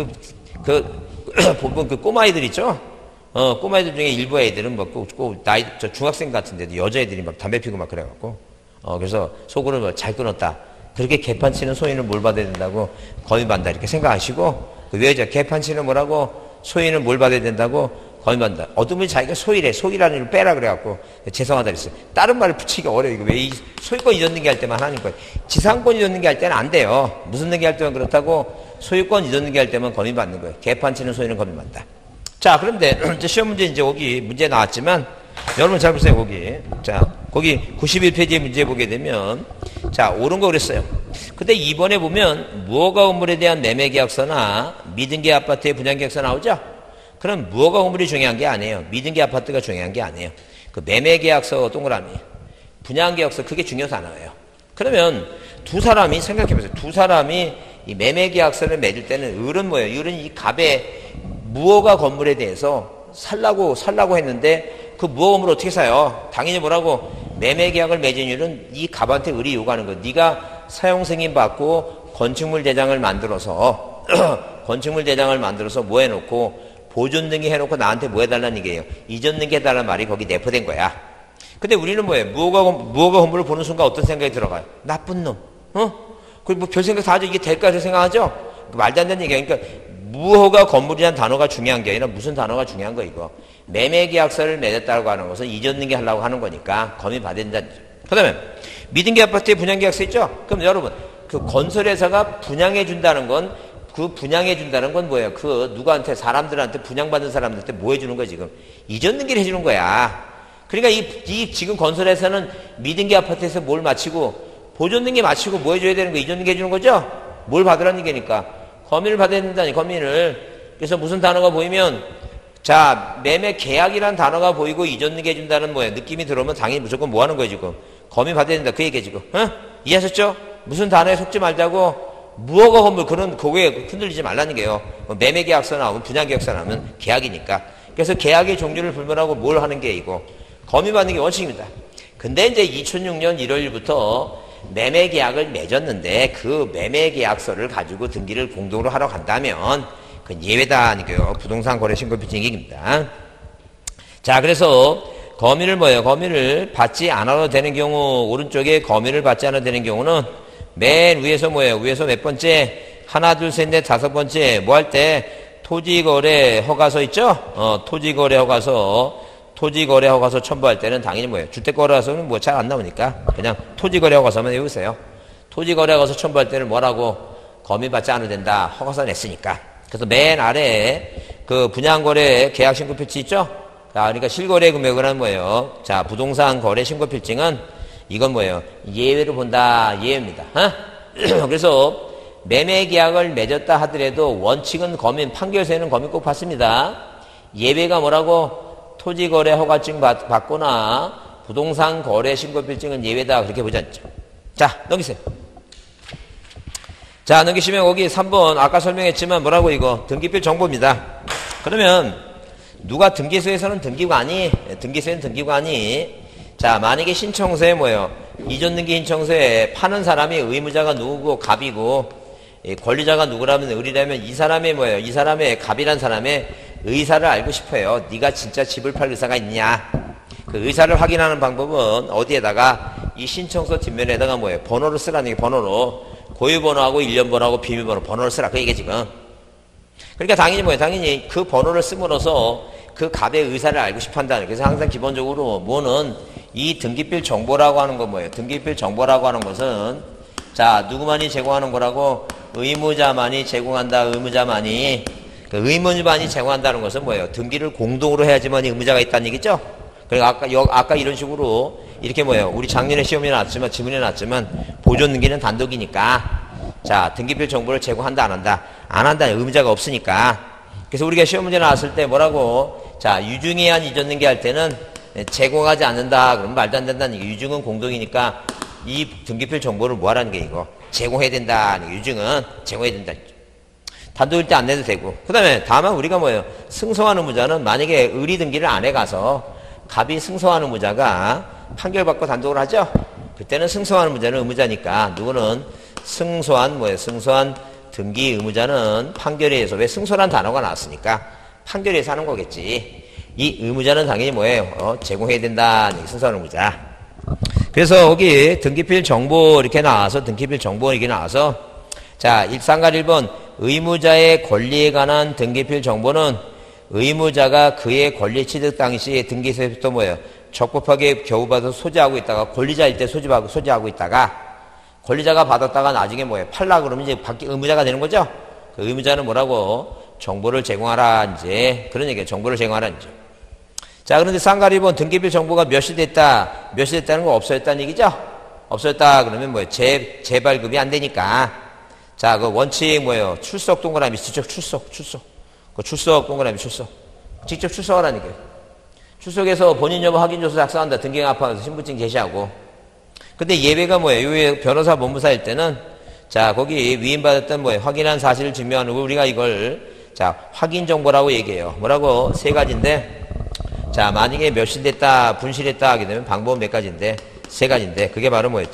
보면 꼬마아이들 있죠? 꼬마애들 중에 일부 애들은 저 중학생 같은데도 여자애들이 막 담배 피고 막 그래갖고, 그래서 속으로 잘 끊었다. 그렇게 개판치는 소인을 뭘 받아야 된다고 검인받는다. 이렇게 생각하시고, 개판치는 뭐라고? 소인은 뭘 받아야 된다고? 검인받는다. 어둠을 자기가 소이라는 일을 빼라 그래갖고, 죄송하다 그랬어요. 다른 말을 붙이기가 어려워요. 왜 이 소유권 이전 등기 할 때만 하는 거예요. 지상권 이전 등기 할 때는 안 돼요. 무슨 등기 할 때만 그렇다고? 소유권 이전 등기 할 때만 검인받는 거예요. 개판치는 소인은 검인받는다. 자, 그런데 이제 시험 문제 여기 문제 나왔지만 여러분 잘 보세요. 거기 91페이지에 문제 보게 되면 자, 옳은 거 그랬어요. 근데 이번에 보면 무허가 건물에 대한 매매 계약서나 미등기 아파트의 분양 계약서 나오죠? 그럼 무허가 건물이 중요한 게 아니에요. 미등기 아파트가 중요한 게 아니에요. 그 매매 계약서 동그라미, 분양 계약서 그게 중요한 단어예요. 그러면 두 사람이 생각해 보세요. 두 사람이 이 매매 계약서를 맺을 때는 을은 뭐예요? 을은 이 갑의 무허가 건물에 대해서 살라고 했는데 그 무허가 건물을 어떻게 사요? 당연히 뭐라고? 매매 계약을 맺은 이유는 이 갑한테 을이 요구하는 거. 네가 사용 승인 받고 건축물 대장을 만들어서 뭐 해놓고 보존 등기 해놓고 나한테 뭐 해달라는 얘기예요. 이전 등기 해달라는 말이 거기 내포된 거야. 근데 우리는 뭐예요? 무허가 건물을 보는 순간 어떤 생각이 들어가요? 나쁜 놈. 그리고 별 생각 다 하죠. 이게 될까 생각하죠? 말도 안 되는 얘기야. 그러니까 무허가 건물이라는 단어가 중요한 게 아니라 무슨 단어가 중요한 거 이거. 매매 계약서를 맺었다고 하는 것은 이전 등기 하려고 하는 거니까 검인 받아야 된다. 그 다음에 미등기 아파트에 분양 계약서 있죠? 그럼 여러분 그 건설회사가 분양해 준다는 건 뭐예요? 누구한테 사람들한테 분양받는 사람들한테 뭐 해주는 거야 지금? 이전 등기를 해주는 거야. 그러니까 이 지금 건설회사는 미등기 아파트에서 뭘 마치고 보존 등기 마치고 뭐 해줘야 되는 거? 이전 등기 해주는 거죠? 뭘 받으라는 얘기니까 검인을 받아야 된다니 검인을. 그래서 무슨 단어가 보이면 자 매매 계약이란 단어가 보이고 이전 등기 해준다는 뭐예요? 느낌이 들어오면 당연히 무조건 뭐 하는 거예요 지금? 검인 받아야 된다 그 얘기야 지금. 이해하셨죠? 무슨 단어에 속지 말자고. 무허가 건물 그거에 흔들리지 말라는 게요. 매매 계약서 나오면 분양 계약서 나오면 계약이니까. 그래서 계약의 종류를 불문하고 뭘 하는 게 이거 검이 받는 게 원칙입니다. 근데 이제 2006년 1월 1일부터 매매 계약을 맺었는데 그 매매 계약서를 가지고 등기를 공동으로 하러 간다면 그건 예외다 아니고요. 부동산 거래 신고 필증 얘기입니다. 자, 그래서 검의를 뭐예요? 검의를 받지 않아도 되는 경우, 오른쪽에 검의를 받지 않아도 되는 경우는 맨 위에서 뭐예요? 위에서 몇 번째? 하나, 둘, 셋, 넷, 다섯 번째 뭐 할 때 토지거래 허가서 있죠? 토지거래 허가서 첨부할 때는 당연히 뭐예요? 주택거래허가서는 뭐 잘 안 나오니까 그냥 토지거래 허가서만 외우세요. 토지거래 허가서 첨부할 때는 뭐라고? 검의 받지 않아도 된다. 허가서 냈으니까. 그래서 맨 아래에 그 분양거래 계약신고필지 있죠? 자, 그러니까 실거래 금액을 하는 뭐예요? 자, 부동산 거래 신고필증은 이건 뭐예요? 예외로 본다. 예외입니다. 그래서 매매 계약을 맺었다 하더라도 원칙은 검인, 판결서에는 검인 꼭 받습니다. 예외가 뭐라고? 토지거래 허가증 받거나 부동산 거래 신고필증은 예외다. 그렇게 보지 않죠. 자, 넘기세요. 자, 넘기시면 거기 3번 아까 설명했지만 뭐라고 이거? 등기필 정보입니다. 그러면 누가 등기소에서는 등기관이, 등기소에는 등기관이 자, 만약에 신청서에 뭐예요? 이전 등기 신청서에 파는 사람이 의무자가 누구고 갑이고 권리자가 누구라면 을이라면 이 사람의 뭐예요? 이 사람의 갑이란 사람의 의사를 알고 싶어요. 네가 진짜 집을 팔 의사가 있냐? 그 의사를 확인하는 방법은 어디에다가 이 신청서 뒷면에다가 뭐예요? 번호를 쓰라는 게 번호로 고유번호하고 일련번호하고 비밀번호 번호를 쓰라 그 얘기 지금. 그러니까 당연히 뭐예요? 당연히 그 번호를 씀으로써 그 갑의 의사를 알고 싶어 한다는. 그래서 항상 기본적으로 뭐는 이 등기필 정보라고 하는 건 뭐예요? 등기필 정보라고 하는 것은 자, 누구만이 제공하는 거라고? 의무자만이 제공한다. 의무자만이. 그 의무자만이 제공한다는 것은 뭐예요? 등기를 공동으로 해야지만 의무자가 있다는 얘기죠? 그러니까 아까 이런 식으로 이렇게 뭐예요? 우리 작년에 시험에 나왔지만 지문에 나왔지만 보존 등기는 단독이니까 자, 등기필 정보를 제공한다 안 한다? 안 한다. 의무자가 없으니까. 그래서 우리가 시험 문제 나왔을 때 뭐라고? 자, 유증에 한 이전 등기 할 때는 제공하지 않는다. 그러면 말도 안 된다는 얘기. 유증은 공동이니까 이 등기필 정보를 뭐 하라는 게 이거? 제공해야 된다. 유증은 제공해야 된다. 단독일 때 안 내도 되고. 그 다음에 다만 우리가 뭐예요? 승소한 의무자는 만약에 의리 등기를 안 해가서 갑이 승소한 의무자가 판결받고 단독을 하죠? 그때는 승소한 의무자는 의무자니까 누구는 승소한 뭐예요? 승소한 등기 의무자는 판결에 의해서 왜 승소란 단어가 나왔으니까 판결에 의해서 하는 거겠지. 이 의무자는 당연히 뭐예요? 제공해야 된다. 승소한 의무자. 그래서 여기 등기필 정보 이렇게 나와서 등기필 정보 이렇게 나와서 자, 1상갈 1번 의무자의 권리에 관한 등기필 정보는 의무자가 그의 권리 취득 당시에 등기소에부터 뭐예요? 적법하게 겨우받아서 소지하고 있다가 권리자일 때 소지하고 있다가 권리자가 받았다가 나중에 뭐예요? 팔라 그러면 이제 의무자가 되는 거죠? 그 의무자는 뭐라고? 정보를 제공하라 이제 그런 얘기예요. 정보를 제공하라 이제. 자, 그런데 상갈 2번 등기필 정보가 몇시 됐다. 몇시 됐다는 거 없어졌다는 얘기죠? 없어졌다 그러면 뭐예요? 재발급이 안 되니까. 자, 그 원칙 뭐예요? 출석 동그라미 직접 출석. 그 출석 동그라미 출석. 직접 출석하라는 얘기예요. 출석해서 본인 여부 확인조서 작성한다. 등기합하면서 신분증 제시하고. 근데 예외가 뭐예요? 예외 변호사 법무사일 때는 자, 거기 위임받았던 뭐예요? 확인한 사실을 증명하는 거 우리가 이걸 자, 확인 정보라고 얘기해요. 뭐라고? 세 가지인데 자, 만약에 몇시 됐다, 분실했다 하게 되면 방법은 몇 가지인데, 세 가지인데, 그게 바로 뭐예요?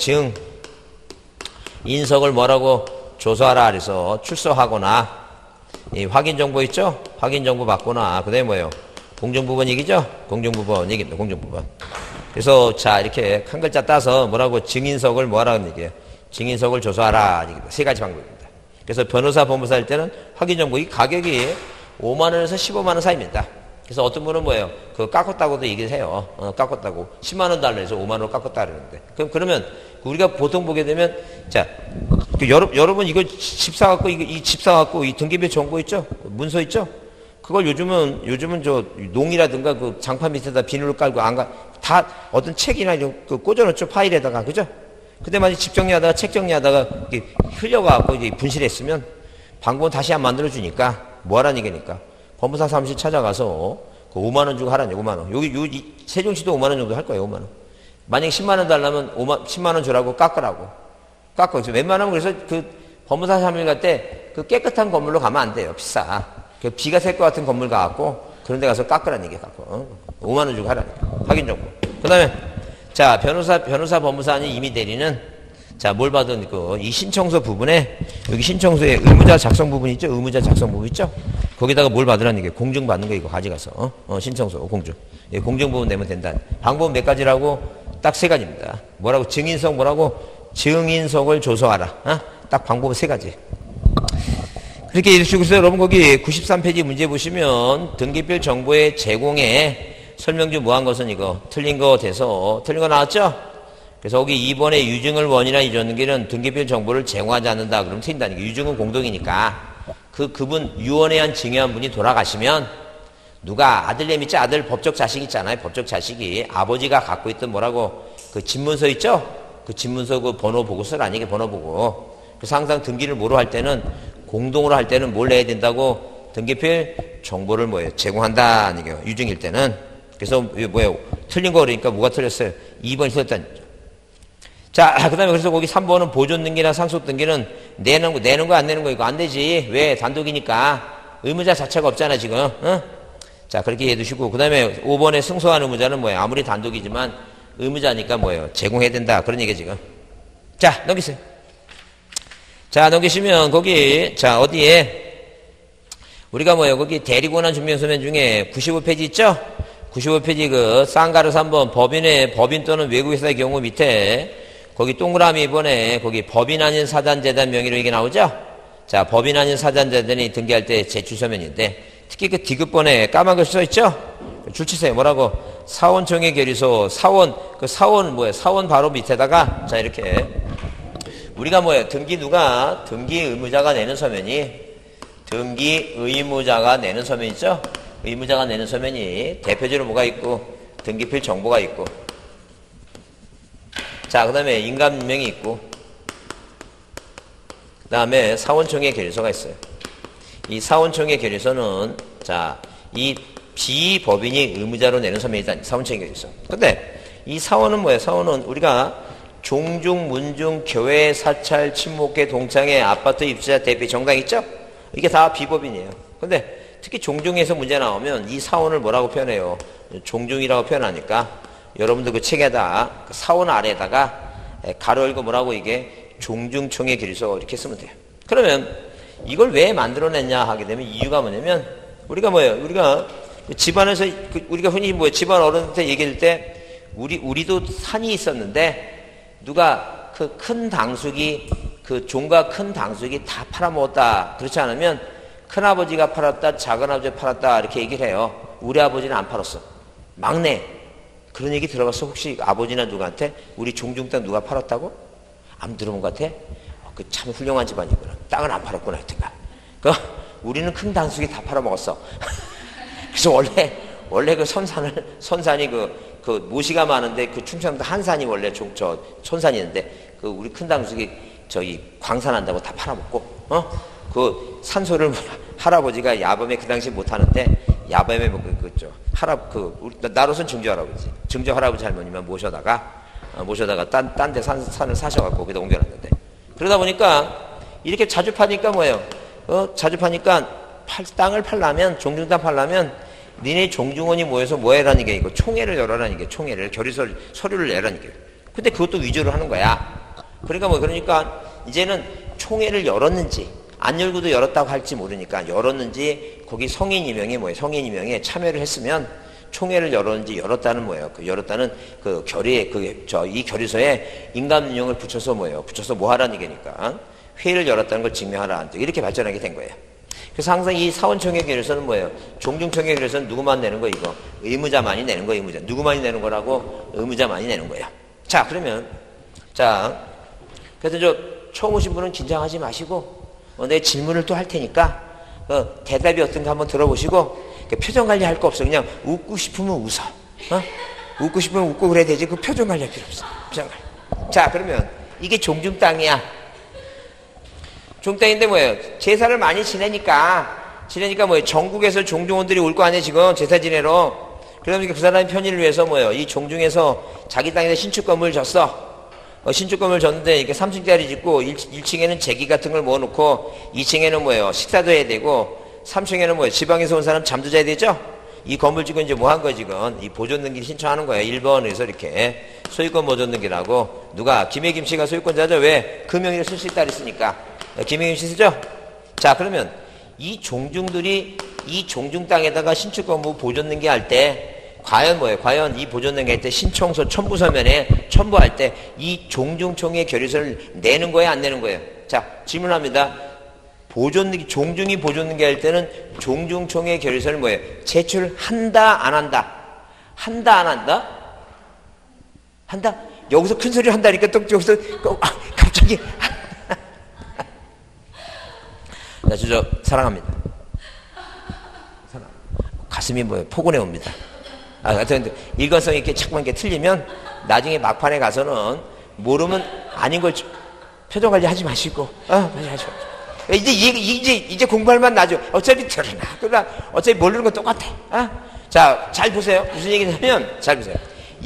인석을 뭐라고 조사하라 그래서 출석하거나, 이 확인정보 있죠? 확인정보 받거나, 그 다음에 뭐예요? 공정부번 얘기죠? 공정부번 얘기입니다. 공정부번. 그래서 자, 이렇게 한 글자 따서 뭐라고 증인석을 뭐하라는 얘기예요? 증인석을 조사하라. 얘기입니다. 세 가지 방법입니다. 그래서 변호사, 법무사 할 때는 확인정보, 이 가격이 5만원에서 15만원 사이입니다. 그래서 어떤 분은 뭐예요? 그거 깎았다고도 얘기를 해요. 깎았다고. 10만원 달러 해서 5만원 깎았다 그러는데. 그러면 우리가 보통 보게 되면, 자, 여러분 이거 집 사갖고, 이 집 사갖고, 이 등기부 정보 있죠? 문서 있죠? 그걸 요즘은 저 농이라든가 그 장판 밑에다 비닐로 깔고 다 어떤 책이나 이런 그 꽂아놓죠? 파일에다가. 그죠? 근데 만약 집 정리하다가 책 정리하다가 흘려가갖고 이제 분실했으면 방법은 다시 안 만들어주니까 뭐 하라는 얘기니까. 법무사 사무실 찾아가서 그 5만원 주고 하라는 5만원. 여기 세종시도 5만원 정도 할 거예요, 5만원. 만약에 10만원 달라면 10만원 주라고 깎으라고. 웬만하면 그래서 그 법무사 사무실 갈 때 그 깨끗한 건물로 가면 안 돼요. 비싸. 그 비가 셀 것 같은 건물 가갖고 그런 데 가서 깎으라는 얘기야, 깎어. 5만 원 주고 하라는 얘기야. 확인 정보. 그 다음에, 자, 변호사 법무사님 임의 대리는, 자, 뭘 받은 이 신청서 부분에, 여기 신청서에 의무자 작성 부분 있죠? 의무자 작성 부분 있죠? 거기다가 뭘 받으라는 얘기야. 공증 받는 거 이거 가져가서, 신청서, 공증. 예, 공증 부분 내면 된다. 방법은 몇 가지라고? 딱 3가지입니다. 뭐라고? 증인석 뭐라고? 증인석을 조서하라. 딱 방법은 3가지. 그렇게 이르시고 있어요. 여러분 거기 93페이지 문제 보시면 등기별 정보의 제공에 설명주 뭐한 것은 이거 틀린 거 돼서 틀린 거 나왔죠? 그래서 거기 2번에 유증을 원이나 이전기는 등기별 정보를 제공하지 않는다. 그러면 틀린다는 게 유증은 공동이니까 그분 유언에 한 증여한 분이 돌아가시면 누가 아들내미 있지 아들 법적 자식 있잖아요. 법적 자식이 아버지가 갖고 있던 뭐라고 그 집문서 있죠? 그 집문서 그 번호 보고 쓰라니 게 번호 보고. 그래서 항상 등기를 뭐로 할 때는 공동으로 할 때는 뭘 내야 된다고? 등기필 정보를 제공한다는 얘기예요. 유증일 때는. 그래서 틀린 거 그러니까 뭐가 틀렸어요? 2번이 틀렸다는 거죠. 자, 그 다음에 그래서 거기 3번은 보존 등기나 상속 등기는 내는 거 안 내는 거 이거 안 되지. 왜? 단독이니까. 의무자 자체가 없잖아, 지금. 자, 그렇게 이해해 두시고. 그 다음에 5번에 승소한 의무자는 아무리 단독이지만 의무자니까 제공해야 된다. 그런 얘기예요, 지금. 자, 넘기세요. 자, 넘기시면 거기, 자, 어디에, 우리가 거기 대리권한 증명서면 중에 95페이지 있죠? 95페이지 그, 쌍가루 3번, 법인 또는 외국회사의 경우 밑에, 거기 동그라미 2번에, 거기 법인 아닌 사단재단 명의로 이게 나오죠? 자, 법인 아닌 사단재단이 등기할 때 제출서면인데, 특히 그 디귿번에 까만 글씨 써있죠? 줄 치세요. 뭐라고? 사원청의 결의서, 사원 사원 바로 밑에다가, 자, 이렇게. 우리가 등기 의무자가 내는 서면이, 등기 의무자가 내는 서면 있죠? 의무자가 내는 서면이 대표적으로 뭐가 있고, 등기필 정보가 있고, 자, 그 다음에 인감명이 있고, 그 다음에 사원청의 결의서가 있어요. 이 사원청의 결의서는, 자, 이 비법인이 의무자로 내는 서면이다. 사원청의 결의서. 근데 이 사원은 뭐예요? 사원은 우리가 종중, 문중, 교회, 사찰, 친목회, 동창회, 아파트 입주자, 대피, 정당 있죠? 이게 다 비법인이에요. 근데 특히 종중에서 문제 나오면 이 사원을 뭐라고 표현해요? 종중이라고 표현하니까 여러분들 그 책에다 그 사원 아래에다가 가로 열고 뭐라고 이게 종중청의 결의서 이렇게 쓰면 돼요. 그러면 이걸 왜 만들어냈냐 하게 되면 이유가 뭐냐면 우리가 집안에서 우리가 흔히 집안 어른한테 얘기할 때 우리도 산이 있었는데 누가 그 큰 당숙이 그 종과 큰 당숙이 다 팔아먹었다. 그렇지 않으면 큰아버지가 팔았다, 작은아버지가 팔았다 이렇게 얘기를 해요. 우리 아버지는 안 팔았어. 막내. 그런 얘기 들어봤어? 혹시 아버지나 누구한테 우리 종중 땅 누가 팔았다고? 안 들어본 것 같아? 그 참 훌륭한 집안이구나. 땅은 안 팔았구나 하여튼간. 우리는 큰 당숙이 다 팔아먹었어. 그래서 원래 그 선산이 그 모시가 많은데 그 충청도 한산이 원래 손산이 있는데 그 우리 큰 당숙이 저기 광산한다고 다 팔아먹고 그 산소를 할아버지가 야밤에 그 당시 못 하는데 야밤에 나로선 증조 할아버지 할머니만 모셔다가 딴 데 산을 사셔갖고 거기다 옮겨놨는데 그러다 보니까 이렇게 자주 파니까 뭐예요? 자주 파니까 땅을 팔려면 종중땅 팔려면 니네 종중원이 모여서 뭐 해라는 게 이거 총회를 열어라는 게 총회를 서류를 내라는 게. 근데 그것도 위조를 하는 거야. 그러니까 이제는 총회를 열었는지 안 열고도 열었다고 할지 모르니까 열었는지 거기 성인 이명에 참여를 했으면 총회를 열었는지 열었다는 뭐예요? 열었다는 그 이 결의서에 인감명을 붙여서 붙여서 뭐 하라는 얘기니까 회의를 열었다는 걸 증명하라. 이렇게 발전하게 된 거예요. 그래서 항상 이 사원청의 결의서는 뭐예요? 종중청의 결의서는 누구만 내는 거 이거? 의무자만이 내는 거 의무자. 누구만이 내는 거라고? 의무자만이 내는 거예요. 자, 그러면 그래서 처음 오신 분은 긴장하지 마시고 내 질문을 또 할 테니까 대답이 어떤가 한번 들어보시고 표정 관리할 거 없어. 그냥 웃고 싶으면 웃어. 웃고 싶으면 웃고 그래야 되지. 그 표정 관리할 필요 없어. 표정 관리. 자, 그러면 이게 종중 땅이야. 종땅인데 뭐예요? 제사를 많이 지내니까 전국에서 종중원들이 올 거 아니에요, 지금 제사 지내러. 그러니까 그 사람의 편의를 위해서 이 종중에서 자기 땅에서 신축 건물을 졌어. 신축 건물을 졌는데 이렇게 3층짜리 짓고 1층에는 제기 같은 걸 모아놓고 2층에는 식사도 해야 되고 3층에는 지방에서 온 사람 잠도 자야 되죠? 이 건물주가 이제 뭐 한 거야, 지금? 이 보존등기를 신청하는 거야. 1번에서 이렇게. 소유권 보존등기라고. 누가? 김혜김 씨가 소유권자죠? 왜? 그 명의를 쓸 수 있다 그랬으니까. 김혜김 씨 쓰죠? 자, 그러면 이 종중들이 이 종중 땅에다가 신축 건물 보존등기 할 때, 과연 뭐예요? 과연 이 보존등기 할 때 신청서 첨부서면에 첨부할 때 이 종중총회 결의서를 내는 거예요? 안 내는 거예요? 자, 질문합니다. 보존등기, 종중이 보존등기 할 때는 종중총회 결의서를 뭐예요? 제출한다, 안 한다? 한다, 안 한다? 한다? 여기서 큰 소리를 한다니까 또 여기서 갑자기. 나 저 사랑합니다. 가슴이 뭐예요? 포근해 옵니다. 하여튼 일관성 있게 자꾸만 이렇게 틀리면 나중에 막판에 가서는 모르면 아닌 걸 표정 관리 하지 마시고, 하지 마시고. 이제 공부할만 나죠. 어차피 들으나, 그러나 어차피 모르는 건 똑같아. 자, 잘 보세요. 무슨 얘기냐면, 잘 보세요.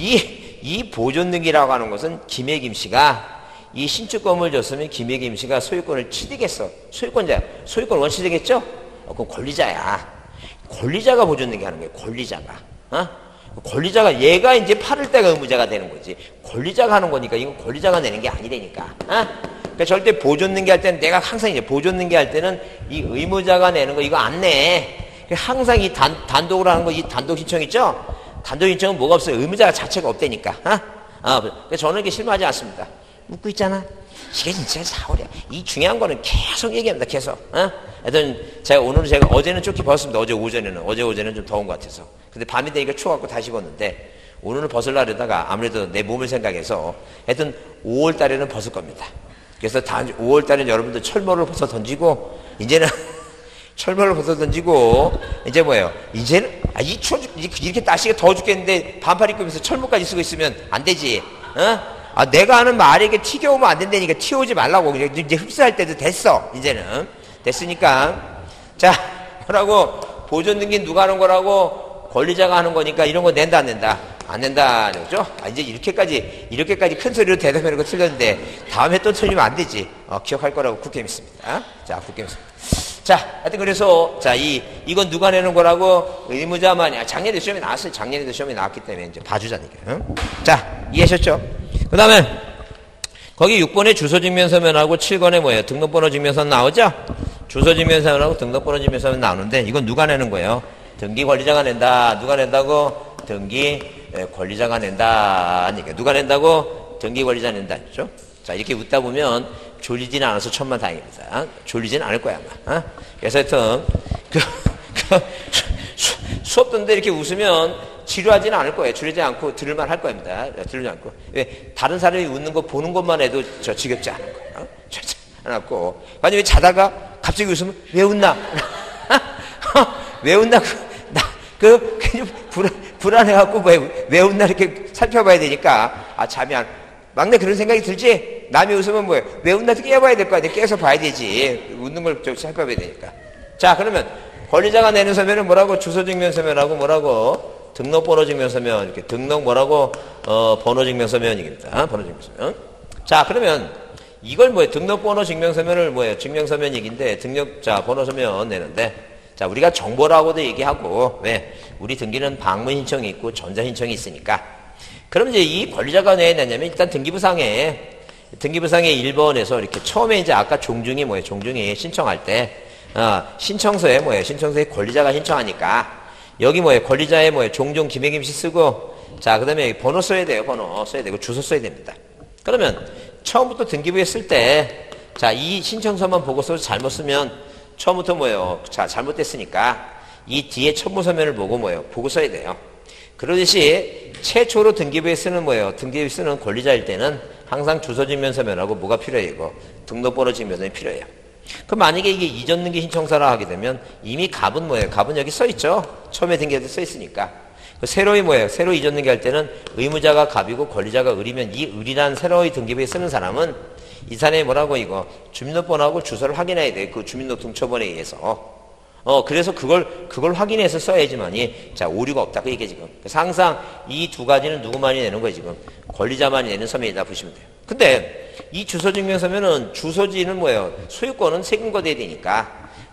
이 보존등기라고 하는 것은 김혜김 씨가 이 신축 건물 줬으면 김혜김 씨가 소유권을 취득했어. 소유권자야. 소유권 원취득했죠? 그건 권리자야. 권리자가 보존등기 하는 거예요. 권리자가. 권리자가 얘가 이제 팔을 때가 의무자가 되는 거지. 권리자가 하는 거니까 이건 권리자가 내는 게 아니라니까. 그러니까 절대 보존등기 할 때는 내가 항상 이제 보존등기 할 때는 이 의무자가 내는 거 이거 안 내. 항상 이 단독으로 하는 거 이 단독 신청 있죠? 단독 신청은 뭐가 없어요. 의무자 자체가 없다니까. 그래서 저는 이렇게 실망하지 않습니다. 묻고 있잖아. 이게 진짜 사월이야. 이 중요한 거는 계속 얘기합니다. 계속. 하여튼 제가 어제는 조끼 벗었습니다. 어제 오전에는 좀 더운 것 같아서. 근데 밤이 되니까 추워갖고 다시 입었는데 오늘은 벗으려다가 아무래도 내 몸을 생각해서 하여튼 5월 달에는 벗을 겁니다. 그래서 5월 달에는 여러분들 철모를 벗어 던지고 이제는 철모를 벗어 던지고 이제 뭐예요? 이제는 이렇게 날씨가 더워 죽겠는데 반팔 입고 있으면서 철모까지 쓰고 있으면 안 되지. 내가 하는 말에게 튀겨오면 안 된다니까 튀어오지 말라고. 이제 흡수할 때도 됐어. 이제는 됐으니까. 자, 뭐라고? 보존등기 누가 하는 거라고? 권리자가 하는 거니까 이런 거 낸다 안 낸다? 안 낸다 그죠? 이제 이렇게까지 큰 소리로 대답하는 거 틀렸는데 다음에 또 틀리면 안 되지. 기억할 거라고 굳게 믿습니다. 자, 굳게 믿습니다. 자, 하여튼 그래서 자, 이건 누가 내는 거라고? 의무자만이. 작년에도 시험이 나왔어요. 작년에도 시험이 나왔기 때문에 이제 봐주자니까요. 자, 이해하셨죠? 그 다음에 거기 6번에 주소증명서면하고 7번에 뭐예요? 등록번호 증명서면 나오죠? 주소증명서면하고 등록번호 증명서면 나오는데 이건 누가 내는 거예요? 등기 권리자가 낸다. 누가 낸다고? 등기 권리자가 낸다. 누가 낸다고? 등기 권리자 낸다. 그렇죠? 자, 이렇게 웃다 보면 졸리지는 않아서 천만다행입니다. 졸리지는 않을 거야 아마. 그래서 하여튼 수업 듣는데 이렇게 웃으면 지루하지는 않을 거예요. 지루하지 않고 들을만 할 겁니다. 들을만 않고. 왜? 다른 사람이 웃는 거 보는 것만 해도 지겹지 않은 거예요. 지겹지 않았고. 아니, 왜 자다가 갑자기 웃으면 왜 웃나? 왜 웃나? 그냥 불안해갖고 왜 웃나 이렇게 살펴봐야 되니까. 잠이 막내 그런 생각이 들지? 남이 웃으면 뭐예요? 왜 웃나 깨봐야 될 거 아니야. 깨서 봐야 되지. 웃는 걸 살펴봐야 되니까. 자, 그러면 권리자가 내는 서면은 뭐라고? 주소증명서면하고 뭐라고? 등록번호증명서면. 이렇게 등록 뭐라고? 번호증명서면이겠다. 번호증명서면. 자, 그러면 이걸 뭐예요? 등록번호증명서면을 뭐예요? 증명서면 얘기인데 번호서면 내는데 자, 우리가 정보라고도 얘기하고 왜? 우리 등기는 방문 신청이 있고 전자 신청이 있으니까. 그럼 이제 이 권리자가 왜 내냐면 일단 등기부상에 1번에서 이렇게 처음에 이제 아까 종중이 뭐예요? 종중이 신청할 때 신청서에 뭐예요? 신청서에 권리자가 신청하니까 여기 뭐예요? 권리자의 뭐예요? 종종 김혜김 씨 쓰고 자, 그다음에 번호 써야 돼요. 번호 써야 되고 주소 써야 됩니다. 그러면 처음부터 등기부에 쓸 때 자, 이 신청서만 보고 써서 잘못 쓰면 처음부터 뭐예요? 자, 잘못됐으니까 이 뒤에 첨부서면을 보고 뭐예요? 보고 써야 돼요. 그러듯이 최초로 등기부에 쓰는 뭐예요? 등기부에 쓰는 권리자일 때는 항상 주소증명서면하고 뭐가 필요해요? 이거 등록번호 증명서면이 필요해요. 그럼 만약에 이게 이전 등기 신청서라 하게 되면 이미 갑은 뭐예요? 갑은 여기 써 있죠? 처음에 등기할 때 써 있으니까. 새로이 뭐예요? 새로 이전 등기할 때는 의무자가 갑이고 권리자가 을이면 이 을이란 새로이 등기부에 쓰는 사람은 이 사람이 뭐라고 이거 주민등록번호하고 주소를 확인해야 돼. 그 주민등록등초본에 의해서. 그래서 그걸 확인해서 써야지만이 자, 오류가 없다. 그 얘기 지금. 그래서 항상 이 두 가지는 누구만이 내는 거예요, 지금. 권리자만이 내는 서면이다 보시면 돼요. 근데 이 주소증명서면은 주소지는 뭐예요? 소유권은 세금과 돼야 되니까.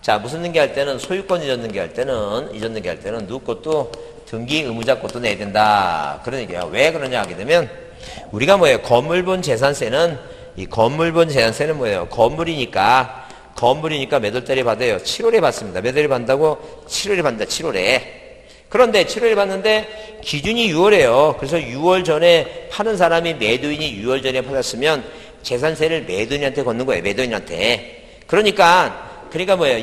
자, 무슨 등기할 때는 소유권 이전 등기할 때는 누구 것도 등기 의무자 것도 내야 된다. 그런 얘기야. 왜 그러냐 하게 되면 우리가 뭐예요? 건물분 재산세는 뭐예요? 건물이니까 몇 월달에 받아요? 7월에 받습니다. 몇 월에 받는다고? 7월에 받는다. 7월에. 그런데 7월에 받는데 기준이 6월이에요. 그래서 6월 전에 파는 사람이 매도인이 6월 전에 팔았으면 재산세를 매도인한테 걷는 거예요. 매도인한테. 그러니까 뭐예요?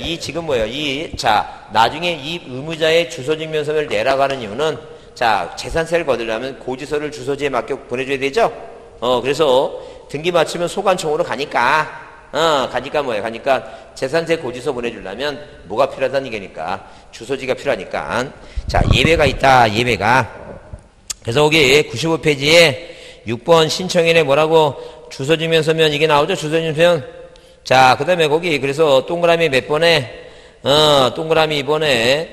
나중에 이 의무자의 주소증명서를 내라고 하는 이유는, 재산세를 거두려면 고지서를 주소지에 맡겨 보내줘야 되죠? 그래서 등기 마치면 소관청으로 가니까 재산세 고지서 보내주려면 뭐가 필요하다는 얘기니까, 주소지가 필요하니까. 자, 예외가 있다, 예외가. 그래서 거기 95페이지에 6번 신청인에 뭐라고 주소증명서면 이게 나오죠? 주소증명서면. 자, 그 다음에 거기, 그래서 동그라미 몇 번에, 동그라미 2번에,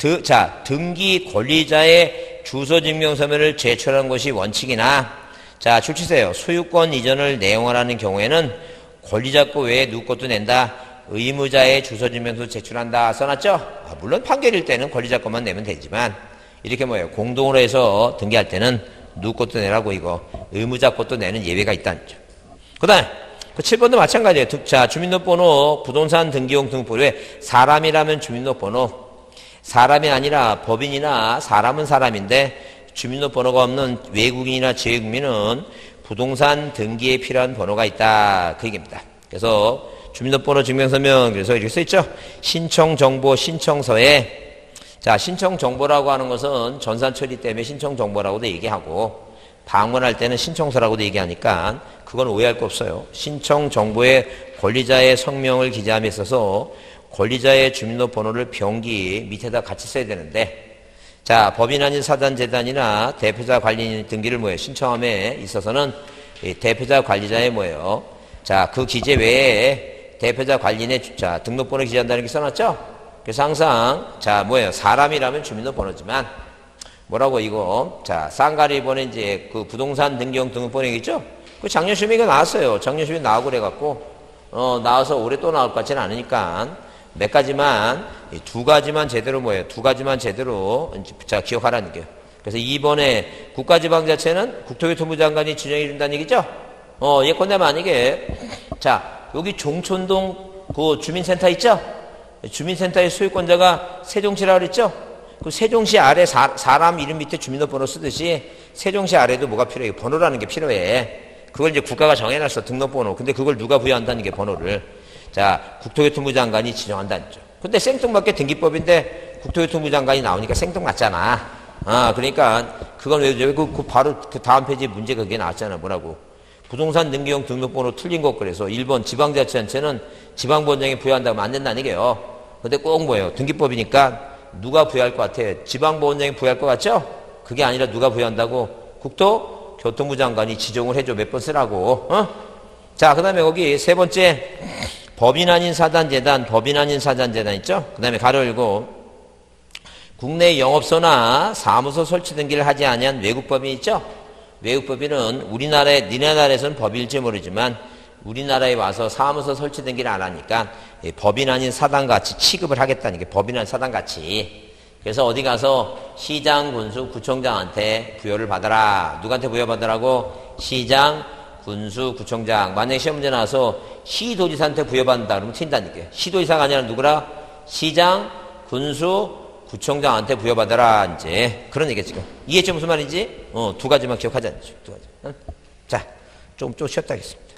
등기 권리자의 주소증명서면을 제출하는 것이 원칙이나, 자, 출치세요. 소유권 이전을 내용하라는 경우에는 권리자 거 외에 누구 것도 낸다. 의무자의 주소증명서 제출한다. 써놨죠? 물론 판결일 때는 권리자 것만 내면 되지만, 이렇게 뭐예요? 공동으로 해서 등기할 때는 누구 것도 내라고 이거, 의무자 것도 내는 예외가 있다는 거죠. 그 다음에, 7번도 마찬가지예요. 자, 주민등록번호, 부동산 등기용 등록번호에 사람이라면 주민등록번호, 사람이 아니라 법인이나 사람은 사람인데 주민등록번호가 없는 외국인이나 지외국민은 부동산 등기에 필요한 번호가 있다. 그 얘기입니다. 그래서 주민등록번호 증명서면 그래서 이렇게 써있죠. 신청정보 신청서에, 자, 신청정보라고 하는 것은 전산처리 때문에 신청정보라고도 얘기하고 방문할 때는 신청서라고도 얘기하니까 그건 오해할 거 없어요. 신청 정보에 권리자의 성명을 기재함에 있어서 권리자의 주민등록번호를 병기 밑에다 같이 써야 되는데, 자, 법인 아닌 사단재단이나 대표자 관리인 등기를 뭐예요? 신청함에 있어서는 대표자 관리자의 뭐예요? 자, 그 기재 외에 대표자 관리인의 등록번호 기재한다는 게 써놨죠? 그래서 항상 사람이라면 주민등록번호지만 뭐라고 이거, 쌍가리 번에 이제 그 부동산 등기용 등록번호겠죠? 그 작년 시험에 이거 나왔어요. 작년 시험에 나오고 그래갖고, 나와서 올해 또 나올 것 같지는 않으니까, 몇 가지만, 두 가지만 제대로 기억하라는 게요. 그래서 이번에 국가지방자치는 국토교통부 장관이 지정해 준다는 얘기죠? 예컨대 만약에, 여기 종촌동 그 주민센터 있죠? 주민센터의 소유권자가 세종시라고 그랬죠? 그 세종시 아래 사람 이름 밑에 주민등록번호 쓰듯이 세종시 아래도 뭐가 필요해? 번호라는 게 필요해. 그걸 이제 국가가 정해놨어, 등록번호. 근데 그걸 누가 부여한다는 게 번호를. 자, 국토교통부 장관이 지정한다는 거죠. 근데 생뚱맞게 등기법인데 국토교통부 장관이 나오니까 생뚱맞잖아. 그러니까 그건 왜 바로 그 다음 페이지에 문제가 그게 나왔잖아. 뭐라고? 부동산 등기용 등록번호 틀린 것 그래서 1번 지방자치단체는 지방본장이 부여한다고 하면 안 된다는 얘기예요. 근데 꼭 뭐예요? 등기법이니까 누가 부여할 것 같아? 지방보원장이 부여할 것 같죠? 그게 아니라 누가 부여한다고? 국토교통부 장관이 지정을 해줘. 몇 번 쓰라고. 자, 그 다음에 거기 세 번째 법인 아닌 사단재단 있죠? 그 다음에 가로 열고 국내 영업소나 사무소 설치 등기를 하지 아니한 외국법인 있죠? 외국법인은 니네 나라에서는 법일지 모르지만 우리나라에 와서 사무소 설치 등기를 안 하니까 법인 아닌 사단같이 취급을 하겠다는 게 법인 아닌 사단같이. 그래서 어디 가서 시장, 군수, 구청장한테 부여를 받아라. 누구한테 부여받으라고? 시장, 군수, 구청장. 만약에 시험 문제 나와서 시도지사한테 부여받는다 그러면 튄다는 얘기예요. 시도지사가 아니라 누구라? 시장, 군수, 구청장한테 부여받아라. 이제 그런 얘기죠. 지금. 이해했죠? 무슨 말인지? 두 가지만 기억하자. 두 가지. 자, 좀 쉬었다 하겠습니다.